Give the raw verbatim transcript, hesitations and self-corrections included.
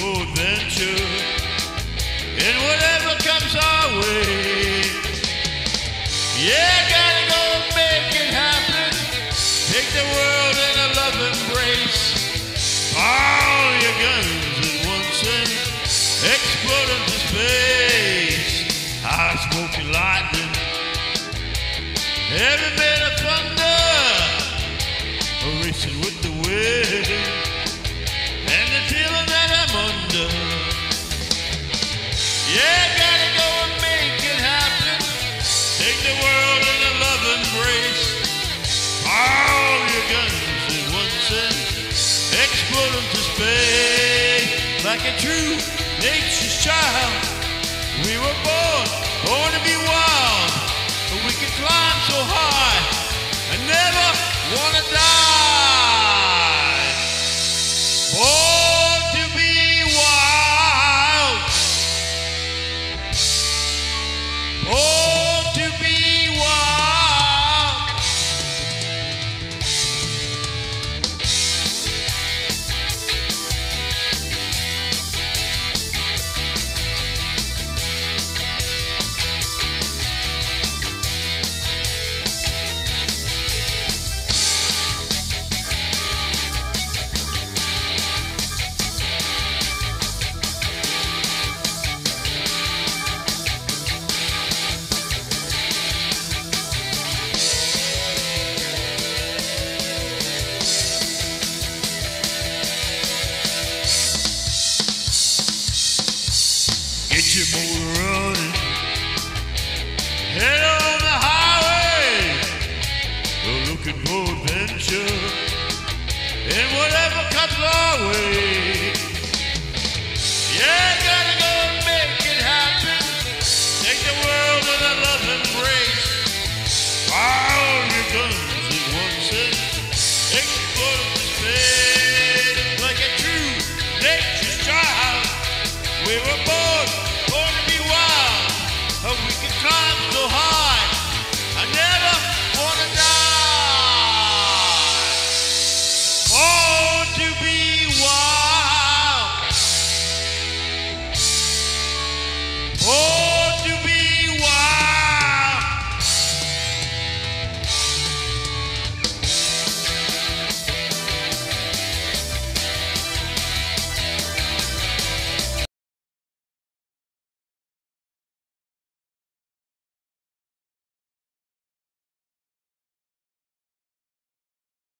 for adventure and whatever comes our way. Yeah, gotta go and make it happen. Take the world in a love embrace. All your guns at once and explode into space. High smoky lightning, every bit of thunder, racing with the wind, and the feeling that I'm under. Yeah, gotta go and make it happen. Take the world in a love embrace. All your guns at once and explode into space. Like a true nature's child, we were born, born to be wild. But we can climb so high and never wanna die. Born to be wild. Born to be wild. Get your motor running, head on the highway. We're looking for adventure and whatever comes our way.